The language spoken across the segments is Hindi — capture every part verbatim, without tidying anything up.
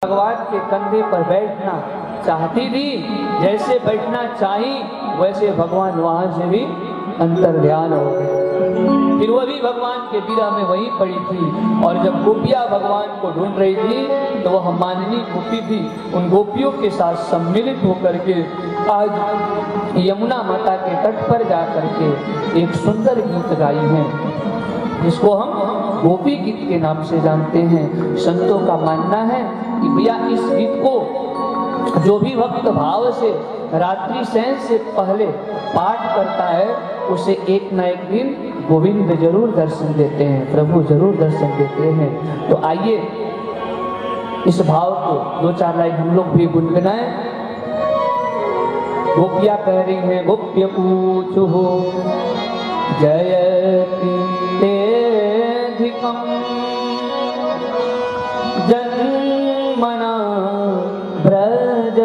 भगवान के कंधे पर बैठना चाहती थी, जैसे बैठना चाही वैसे भगवान वहां से भी अंतर ध्यान हो गए। फिर वह भी भगवान के विरह में वहीं पड़ी थी, और जब गोपियां भगवान को ढूंढ रही थी तो वह माननी गोपी थी उन गोपियों के साथ सम्मिलित होकर के आज यमुना माता के तट पर जाकर के एक सुंदर गीत गाई है, जिसको हम गोपी गीत के नाम से जानते हैं। संतों का मानना है कि भैया इस गीत को जो भी भक्त भाव से रात्रि शयन से पहले पाठ करता है उसे एक न एक दिन गोविंद जरूर दर्शन देते हैं, प्रभु जरूर दर्शन देते हैं। तो आइए इस भाव को दो चार लाइन हम लोग भी गुनगुनाएं। गोपियां कह रही हैं, गोप्य पूछो जयति तेधिकं जन्मना ब्रज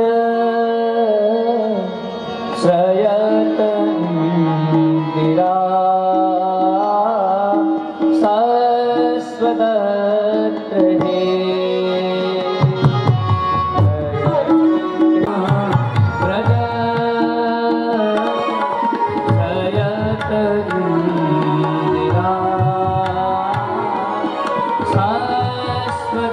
श्रयत इंदिरा शाश्वत हे ब्रज श्रयत इंदिरा शाश्वत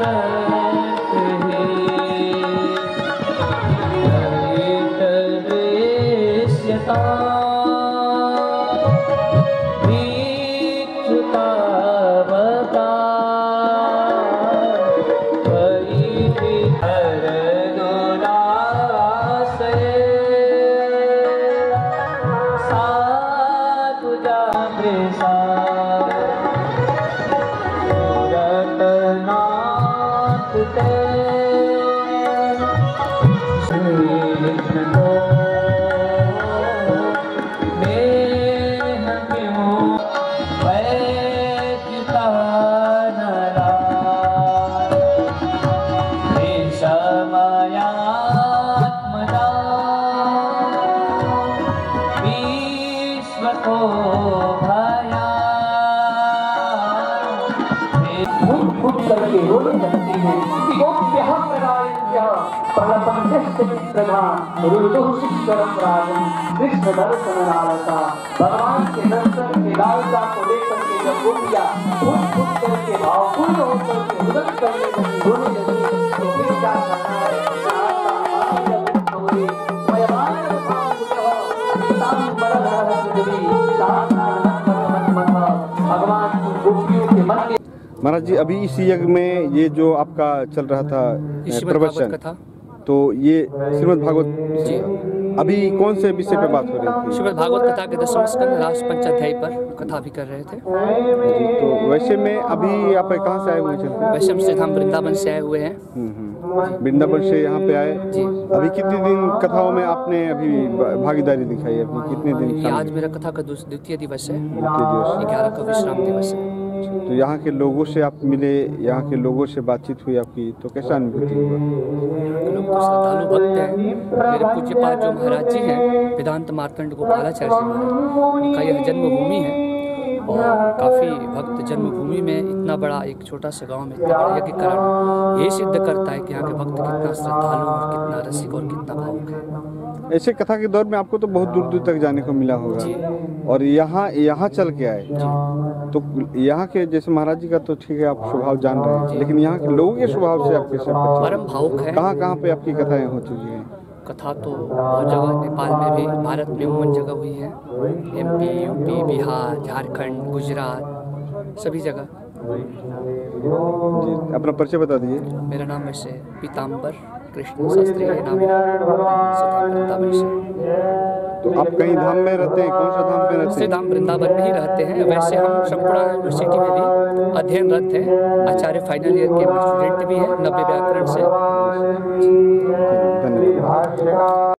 करके रोने लगती है कि गोप्यः प्रदायन्त्यः प्रलपन्त्यश्च रुदुः शिष्करं राजन् कृष्ण दर्शन लालसा। भगवान के दर्शन के लालसा को लेकर के जब गोपियां फूट फूट करके भावपूर्ण होकर के रुदन करने लगी, रोने लगी, तो फिर क्या करना है? भगवान की गोपियों के मन के महाराज जी, अभी इस यज्ञ में ये जो आपका चल रहा था प्रवचन, तो ये श्रीमद् भागवत जी अभी कौन से विषय पे बात हो रही थी? श्रीमद् भागवत कथा के दसवें स्कंद राष्ट्र पंचाध्याय पर कथा भी कर रहे थे जी। तो वैसे में अभी आप कहाँ से आए हुए हैं? वैसे हम श्री धाम वृंदावन से आए हुए हैं। वृंदावन से यहाँ पे आए जी। अभी कितने दिन कथाओं में आपने अभी भागीदारी दिखाई? अभी कितने दिन? आज मेरा कथा का द्वितीय दिवस है, द्वितीय दिवस, ग्यारह का विश्राम दिवस है। तो यहाँ के लोगों से आप मिले, यहाँ के लोगों से बातचीत हुई आपकी, तो कैसा अनुभूति हुआ? लोग तो श्रद्धालु भक्त हैं। मेरे पूज्यपाद जो महाराज जी हैं, वेदांत मार्तंड गोपालाचार्य जी महाराज, इनका यह जन्मभूमि है और काफ़ी भक्त जन्मभूमि में इतना बड़ा एक छोटा सा गांव में इतना बड़ा यज्ञ कराना यही सिद्ध करता है कि यहाँ के भक्त कितना श्रद्धालु और कितना रसिक और कितना भावुक है। ऐसे कथा के दौर में आपको तो बहुत दूर दूर तक जाने को मिला होगा, और यहाँ यहाँ चल के आए, तो यहाँ के जैसे महाराज जी का तो ठीक है, आप स्वभाव जान रहे हैं, लेकिन यहाँ के लोगों के स्वभाव से आप कैसे? परम भावुक है। कहाँ कहाँ पे आपकी कथाएं हो चुकी हैं? कथा तो बहुत जगह, नेपाल में भी, भारत में उमन जगह हुई है, एमपी, यूपी, बिहार, झारखंड, गुजरात, सभी जगह। जी, अपना परिचय बता दीजिए। मेरा नाम वैसे पीताम्बर कृष्ण शास्त्री है नाम है, वृंदावन से। तो आप कहीं धाम में रहते हैं? कौन सा धाम में रहते हैं? धाम वृंदावन में ही रहते हैं। वैसे हम संपूर्ण यूनिवर्सिटी में भी अध्ययनरत हैं, आचार्य फाइनल ईयर के स्टूडेंट भी हैं, नब्बे व्याकरण से। धन्यवाद।